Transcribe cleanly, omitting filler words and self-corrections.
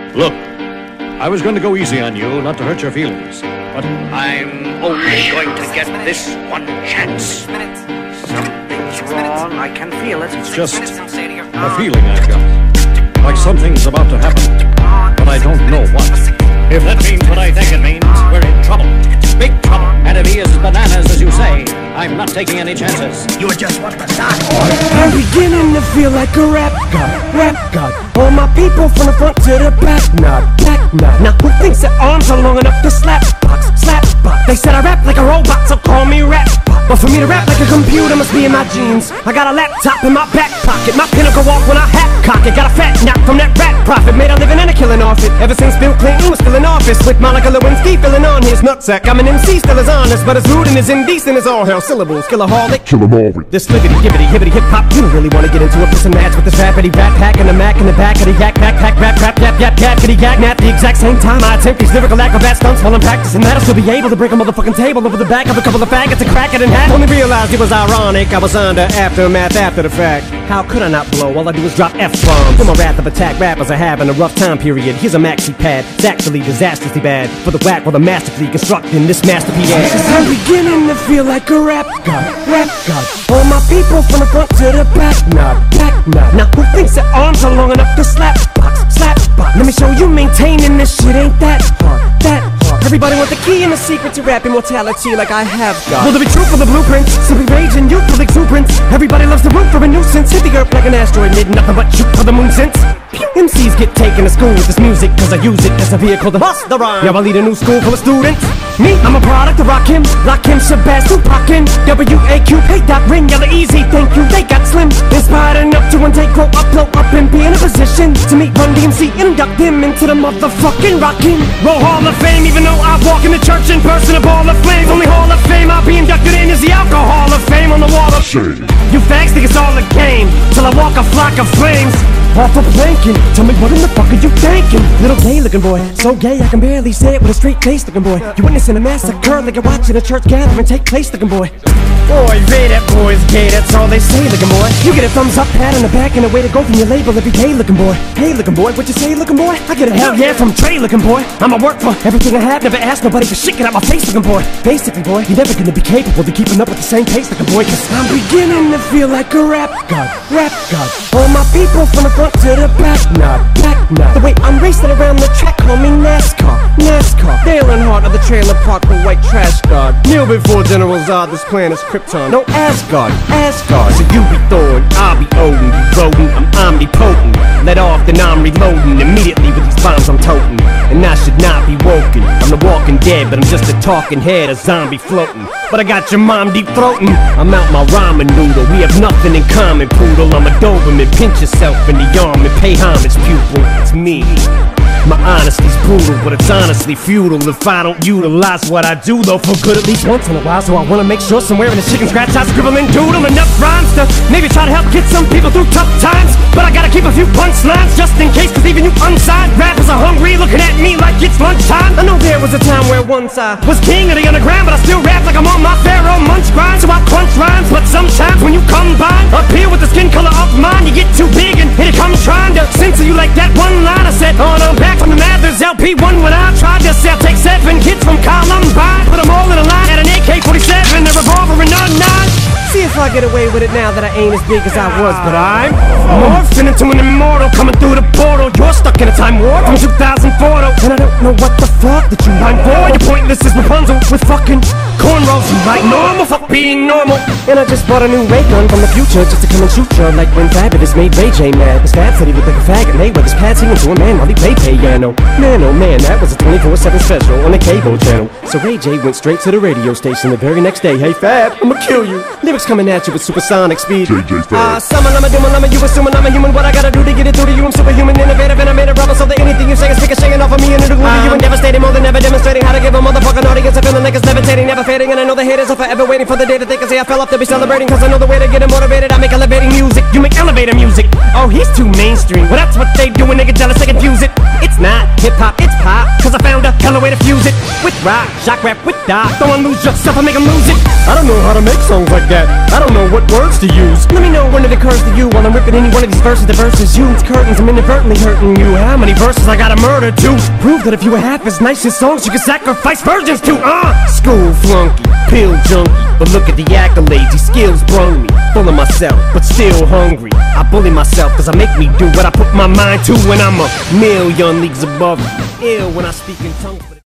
Look, I was going to go easy on you, not to hurt your feelings, but I'm only going to get this one chance. Something's wrong, I can feel it. It's just a feeling I've got. Like something's about to happen, but I don't know what. If that means what I think it means, we're in trouble. Big trouble. And if he is bananas, as you say, I'm not taking any chances. You were just what the start. I'm beginning to feel like a rap god. All my people from the front to the back nod. Now who thinks their arms are long enough to slap box? They said I rap like a robot, so call me rap. But for me to rap like a computer must be in my genes. I got a laptop in my back pocket, my pinnacle walk when I hat cock it. Got a fat knock from that rat profit, made a living and a killing off it. Ever since Bill Clinton was still in office, with Monica Lewinsky filling on his nutsack. I'm an MC, still as honest, but as rude and as indecent as all hell. Syllables, killaholic, kill 'em all. This libbity, gibbity, hibbity, hip hop. You don't really wanna get into a piss and match with this rappity rap pack and the Mac in the back of the yak backpack rap yap kitty yak nap. The exact same time I attempt these lyrical acrobat stunts while I'm practicing that, I'll still be able to break a motherfucking table over the back of a couple of faggots and crack it in half. Only realized it was ironic, I was under aftermath after the fact. How could I not blow? All I do is drop F-bombs. When my wrath of attack rappers are having a rough time period, here's a maxi pad. It's actually disastrously bad for the whack while the masterfully constructing this masterpiece. I'm beginning to feel like a rap god. All my people from the front to the back nod. Now who thinks their arms are long enough to slap box? Let me show you maintaining this shit ain't that hard. Everybody want the key and the secret to rap immortality like I have got. Will there be truth for the blueprints? Simply rage and youthful exuberance. Everybody loves the root for a nuisance. Hit the earth like an asteroid, need nothing but shoot for the moon since. MCs get taken to school with this music, cause I use it as a vehicle to bust the rhyme. Yeah, I lead a new school full of students. Me, I'm a product of Rakim, Shabazz, Tupac, W.A.Q. Hey Doc, Ring, Yella Easy, thank you, they got slim. Inspired enough to one day grow up, blow up and be in a position to meet Run DMC and induct them into the motherfucking Rockin' Roll Hall of Fame. Even though I walk in the church in person, a ball of flames. Only Hall of Fame I'll be inducted in is the Alcohol of Fame on the wall of shame. You fags think it's all a game, till I walk a flock of flames off a planking. Tell me what in the fuck are you thinking? Little gay looking boy, so gay I can barely say it with a straight face looking boy. You witnessing a massacre like you're watching a church gathering take place looking boy. Boy, Ray, that boy's gay, that's all they say looking boy. You get a thumbs up, pat on the back, and a way to go from your label every day looking boy. Hey looking boy, what you say looking boy? I get a hell yeah from Trey looking boy. I'ma work for everything I have, never ask nobody for shit, get out my face looking boy. Basically boy, you're never gonna be capable of keeping up with the same pace looking boy, cause I'm beginning to feel like a rap god. All my people from the front to the back nod. The way I'm racing around the track, call me NASCAR. Dale Earnhardt of the trailer park, the white trash god. Kneel before General Zod, this plan is Krypton. No Asgard. So you be Thor, I'll be Odin. You rodent, I'm omnipotent. Let off, then I'm reloading immediately with these bombs I'm toting. And I should not be woken. I'm the walking dead, but I'm just a talking head, a zombie floating. But I got your mom deep throating. I'm out my ramen noodle. We have nothing in common, poodle. I'm a Doberman. Pinch yourself in the arm and pay homage, pupil. It's me. My honesty's brutal, but it's honestly futile if I don't utilize what I do, though for good at least once in a while. So I wanna make sure somewhere in the chicken scratch I scribble and doodle enough rhymes to maybe try to help get some people through tough times. But I gotta keep a few punchlines just in case, cause even you unsigned rappers are hungry, looking at me like it's lunchtime. I know there was a time where once I was king of the underground, but I still rap like I'm on my Pharaoh Munch grind. So I crunch rhymes, but sometimes when you combine up here with the skin color of mine, you get too big and here it comes trying to censor you like that one line I said on I'm back from the Mathers LP1 when I tried to sell. Take 7 kids from Columbine, put them all in a line at an AK-47, a revolver and a 9. See if I get away with it now that I ain't as big as I was, but I'm morphing into an immortal, coming through the portal. You're stuck in a time warp from 2004 though, and I don't know what the fuck that you mind for. You're pointless as Rapunzel with fucking cornrows. You like normal, fuck being normal. And I just bought a new ray gun from the future just to come and shoot you, like when Fabulous made Ray J mad. His Fab said he looked like a faggot, and they with his pad singing to a man while he played piano. Man, oh man, that was a 24/7 special on the cable channel. So Ray J went straight to the radio station the very next day. Hey Fab, I'ma kill you. Lyrics coming at you with supersonic speed. Summer, lama, you assuming I'm a human. What I gotta do to get it through to you? I'm superhuman, innovative, and I made a rubber so that anything you say is shaking off of me and it'll glue to you and devastating more than ever demonstrating how to give a motherfucking audience a feeling like it's levitating, never fading. And I know the haters are forever waiting for the day that they can say I fell off to be celebrating, cause I know the way to get them motivated. I make elevating music, you make elevator music. Oh, he's too mainstream. Well, that's what they do when they get jealous, they confuse it. It's not hip-hop, it's pop, cause I found a tell a way to fuse it with rock, shock rap with doc. Don't wanna lose yourself and make 'em lose it. I don't know how to make songs like that. I don't know what words to use. Let me know when it occurs to you while I'm ripping any one of these verses. The verses you, it's curtains, I'm inadvertently hurting you. How many verses I gotta murder to prove that if you were half as nice as songs you could sacrifice virgins to? School flunky, pill junkie, but look at the accolades, these skills brung me. Full of myself, but still hungry. I bully myself cause I make me do what I put my mind to when I'm a million leagues above. Ill when I speak in tongues.